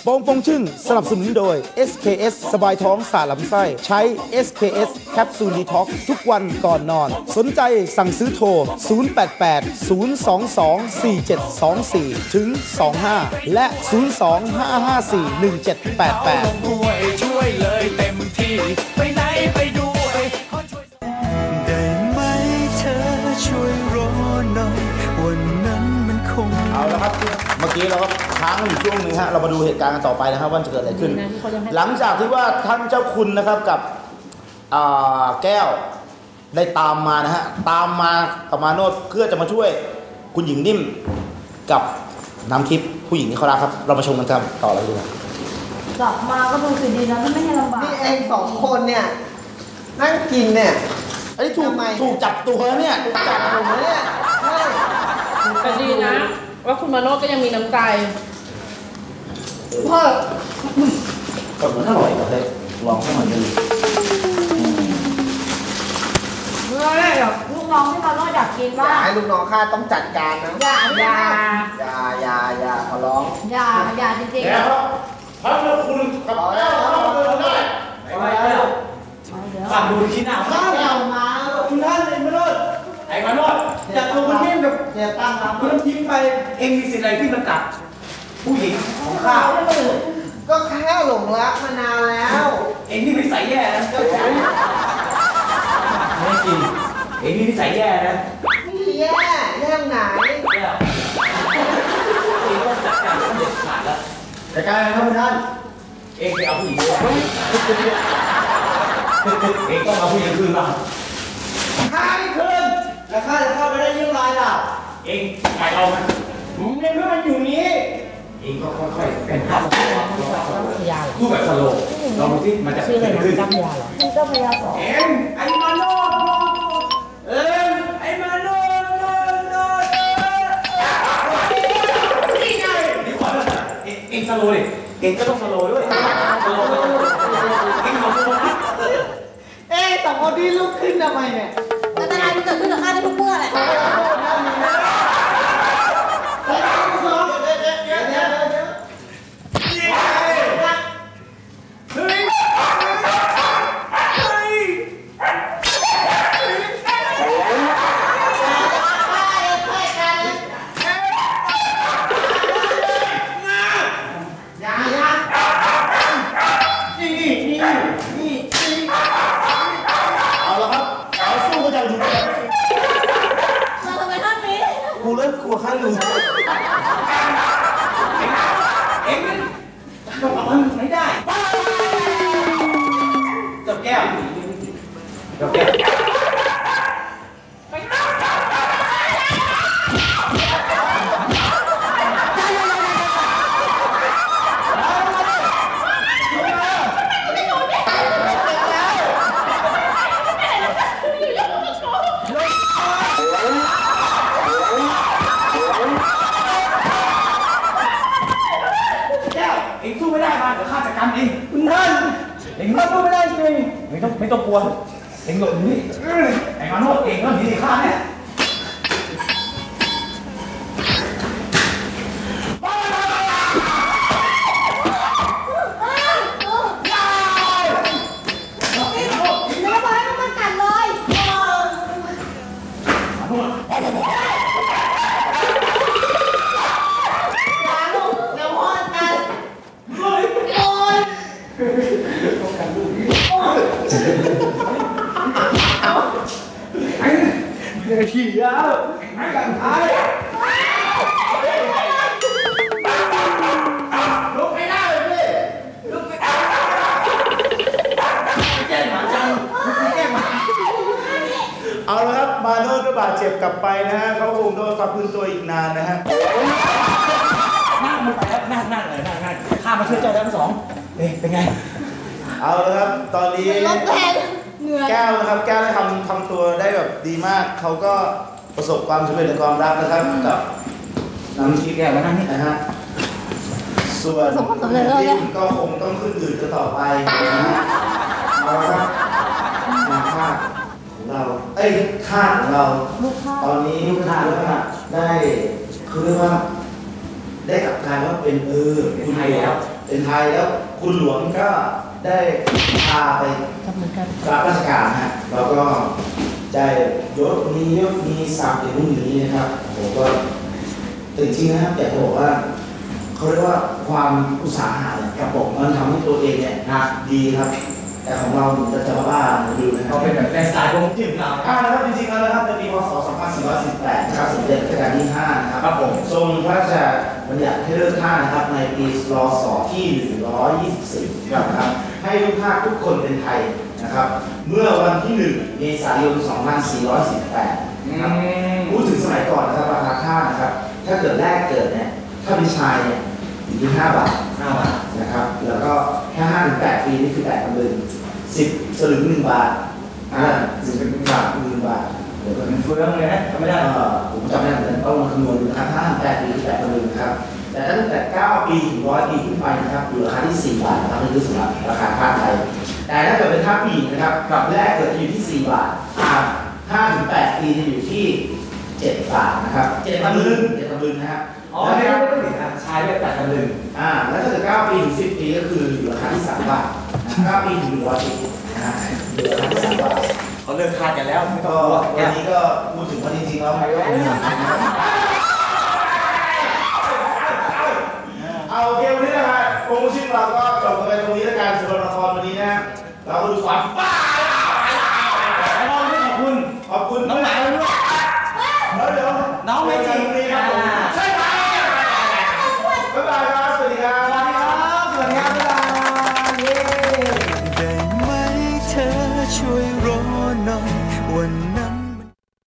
โป้งปงชึ่งสนับสนุนโดย SKS สบายท้องสาลำไส้ใช้ SKS แคปซูลดีท็อกทุกวันก่อนนอนสนใจสั่งซื้อโทร 088-022-4724 ถึง 25 และ 025541788 ช่วยเลยเต็มที่ไปไหนไปด้วยได้ไหมเธอช่วยรอหน่อยวันนั้นมันคงเอาละครับเมื่อกี้เราก็ค้างอยู่ช่วงนึงฮะเรามาดูเหตุการณ์กันต่อไปนะครับว่าจะเกิดอะไรขึ้นหลังจากที่ว่าท่านเจ้าคุณนะครับกับแก้วได้ตามมานะฮะตามมากับมาโนดเพื่อจะมาช่วยคุณหญิงนิ่มกับน้ำทิพย์ผู้หญิงที่เขารักครับเรามาชมกันครับต่อเลยดีกว่ากลับมาก็ดูสิดีแล้วไม่ให้ลำบากนี่เอง2 คนเนี่ยนั่งกินเนี่ยไอ้ถูกจับตัวเนี่ยจับผมเนี่ยใช่แต่ดีนะว่าคุณมาโนดก็ยังมีน้ำใจพ่อก็เหมือนอร่อยเลยลองให้มันดูเมื่อไรหรอกลูกน้องที่มาโนดอยากกินบ้างให้ลูกน้องข้าต้องจัดการนะอย่าขอร้องอย่าจริงๆแล้วพระเจ้าคุณกับแก้วเดินได้ไปแล้วสั่งดูที่หน้าข้าวมาคุณท่านเองมาโนดไอ้มาโนดจับตัวคุณนิ่มกับตั้งคุณน้ำทิ้งไปเองมีสิทธิ์อะไรที่มาจับผู้หญิงของข้าก็แค่หลงรักมานานแล้วเองนี่นิสัยแย่นะไม่จริงเองนี่นิสัยแย่นะแย่ไหนแย่เองต้องจัดการเด็ดขาดแล้วจัดการครับท่านเองไปเอาผู้หญิงเองต้องเอาผู้หญิงคืนมาข้าไม่คืนแล้วข้าจะเข้าไปได้ยังไงล่ะเองไปเอามันในเมื่อมันอยู่นี้เองก็ค่อยๆเป็นภาพพูดแบบสโลว์ลองดูที่มันจะเกิดขึ้นเจ้าพยาสองเอ็งไอ้มาโนดไอ้มาโนดนี่ไงนี่ขอเลยเอ็งสโลว์ดิเอ็งก็ต้องสโลว์ด้วยสโลว์เอ็งขอสโลว์นะ 2 คนที่ลุกขึ้นทำไมเนี่ยอันตรายที่เกิดขึ้นกับข้าได้ทุกเมื่อแหละกูเริ่มกลัวข้าอยู่เอ็งก็บอกมันไม่ได้เจ้าแก้วเอ็งสู้ไม่ได้มาเดี๋ยวข้าจัดการเองคุณท่านเอ็งสู้ไม่ได้จริงไม่ต้องกลัวเอ็งหลบหนีไอ้มาโนดเอ็งก็หนีข้าเนี่ยขี่แล้วกันท้ายลุกไม่ได้เลยลุกไม่ได้แก้หมาจังแก้หมาเอาละครับมาโนดก็บาดเจ็บกลับไปนะฮะเขาคงโดนฟักพื้นตัวอีกนานนะฮะนั่งมันไปแล้วนั่งข้ามาช่วยเจ้าทั้งสองเป็นไงเอาละครับตอนนี้แก้วนะครับแก้วได้ทำตัวได้แบบดีมากเขาก็ประสบความสำเร็จในความรักนะครับกับน้ำทิพย์แก้วนั่นนี่นะฮะส่วนที่ก็คงต้องขึ้นอื่นกันต่อไปนะฮะเอาละครับมาค่าของเราค่าของเราตอนนี้ลูกค้าได้คือว่าได้กลับกลายว่าเป็นเป็นไทยแล้วเป็นไทยแล้วคุณหลวงก็ได้พาไปรับราชการฮะแล้วก็ได้ยศมีศักดิ์อย่างนู้นอย่างนี้นะครับผมก็แต่จริงๆนะครับอยากจะบอกว่าเขาเรียกว่าความอุตสาหะเนี่ยครับผมมันทำให้ตัวเองเนี่ยดีครับแต่ของเราจะบ้าดูนะครัเขาบเป็นแบบในสไตล์ของจิ๋มเรานะครับจริงๆแล้วนะครับในปีพศ 2418 นะครับสมเด็จรัชกาลที่ 5 นะครับครับผมทรงพระราชบัญญัติให้เลิกทาสนะครับในปีรศที่ 124 นะครับให้ลูกทาสทุกคนเป็นไทยนะครับ เมื่อวันที่ 1 เมษายน 2418 นะครับพูดถึงสมัยก่อนนะครับราคาทาสนะครับ ถ้าเกิดแรกเกิดเนี่ยถ้าเป็นชายเนี่ยอยู่ที่5 บาท 5 บาทนะครับ แล้วก็แค่5 ถึง 8 ปีนี่คือ8 ตำลึง10 สลึง1 บาท10 เป็น1 บาท1 บาทเดี๋ยวก่อนมันเฟื่องเลยนะจำไม่ได้ผมจำไม่ได้เหมือนกันต้องมาคำนวณดูนะครับถ้า8 ปี8 ตำลึงนะครับ แต่ตั้งแต่ 9 ปีถึง 100 ปีขึ้นไปนะครับอยู่ราคาที่ 4 บาทนะครับนี่คือสำหรับราคาทาสไทย แต่ถ้าเกิดเป็นทาสผู้หญิงนะครับกับแรกเกิดจะอยู่ที่ 4 บาท5 ถึง 8 ปีจะอยู่ที่ 7 บาทนะครับ7 ตำลึง7 ตำลึงนะครับอ๋อไม่ได้ไม่ถึงนะชายเรียกแต่ตำลึงแล้วถ้าเกิด9 ปีถึง 10 ปีก็คืออยู่ราคาที่ 3 บาท9 ปีถึง 100 ปีนะฮะอยู่ราคาที่ 3 บาทเขาเลิกทานกันแล้วไม่ต้ก็องกลัววันนี้ก็พูดถึงว่าจริงๆแล้วเอาโอเควันนี้นะฮะโปรโมชั่นเราก็จบกันไปตรงนี้แล้วกันสำหรับละครวันนี้นะเราก็ดูความบ้าขอบคุณน้องหมาด้วยแล้วเดี๋ยวน้องไม่จริงนี้ครับผม